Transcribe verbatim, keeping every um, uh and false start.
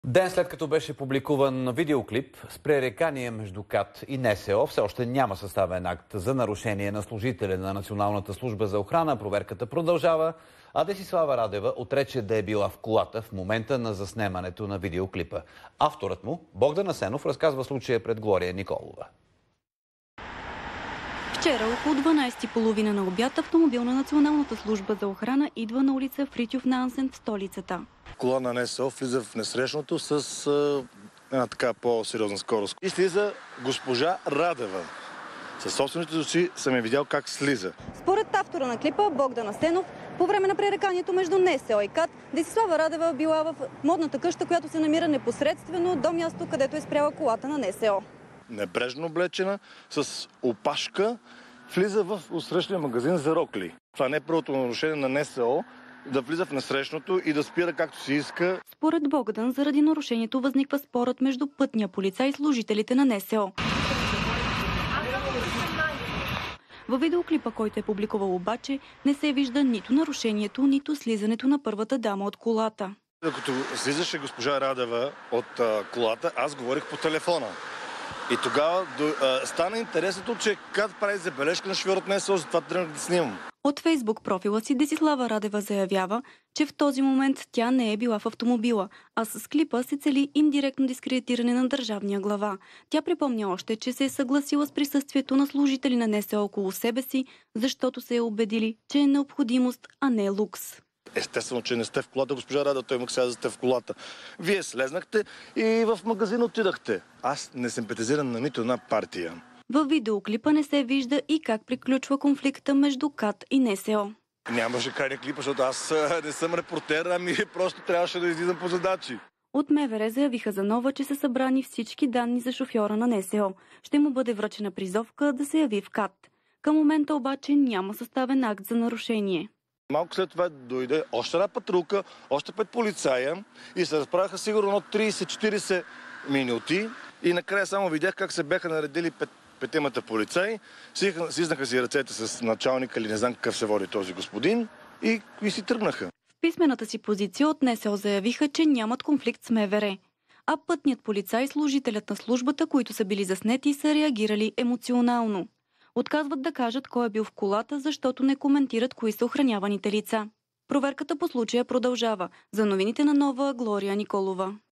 Ден след като беше публикуван видеоклип с пререкание между КАТ и НСО, все още няма съставен акт за нарушение на служителя на Националната служба за охрана. Проверката продължава, а Десислава Радева отрече да е била в колата в момента на заснемането на видеоклипа. Авторът му, Богдан Асенов, разказва случая пред Глория Николова. Вчера около дванадесет и половина на обяд автомобил на Националната служба за охрана идва на улица Фритьоф Нансен в столицата. Кола на НСО влиза в несрещното с а, една така по-сериозна скорост. И слиза госпожа Радева. Със собствените си съм я видял как слиза. Според автора на клипа Богдан Асенов, по време на пререканието между НСО и КАТ, Десислава Радева била в модната къща, която се намира непосредствено до място, където е спряла колата на НСО. Небрежно облечена, с опашка, влиза в отсрещния магазин за рокли. Това не е първото нарушение на НСО, да влиза в насрещното и да спира както си иска. Според Богдан, заради нарушението възниква спорът между пътния полицай и служителите на НСО. Във видеоклипа, който е публикувал обаче, не се вижда нито нарушението, нито слизането на първата дама от колата. Докато слизаше госпожа Радева от а, колата, аз говорих по телефона. И тогава до, а, стана интересното, че КАТ прави забележка на шофьорът на НСО, затова тръгнах да снимам. От Фейсбук профила си Десислава Радева заявява, че в този момент тя не е била в автомобила, а с клипа се цели индиректно дискредитиране на държавния глава. Тя припомня още, че се е съгласила с присъствието на служители на НСО около себе си, защото се е убедили, че е необходимост, а не лукс. Естествено, че не сте в колата, госпожа Радева, той имах сега да сте в колата. Вие слезнахте и в магазин отидахте. Аз не симпатизирам на нито една партия. Във видеоклипа не се вижда и как приключва конфликта между КАТ и НСО. Нямаше край на клипа, защото аз не съм репортер, ами просто трябваше да излизам по задачи. От МВР заявиха за нова, че са събрани всички данни за шофьора на НСО. Ще му бъде връчена призовка да се яви в КАТ. Към момента обаче няма съставен акт за нарушение. Малко след това дойде още една патрулка, още пет полицая и се разправяха сигурно от тридесет-четиридесет минути и накрая само видях как се бяха наредили пет, петимата полицаи, сизнаха си ръцете с началника или не знам какъв се води този господин и, и си тръгнаха. В писмената си позиция от НСО заявиха, че нямат конфликт с МВР, а пътният полицай и служителят на службата, които са били заснети, са реагирали емоционално. Отказват да кажат кой е бил в колата, защото не коментират кои са охраняваните лица. Проверката по случая продължава. За новините на Нова, Глория Николова.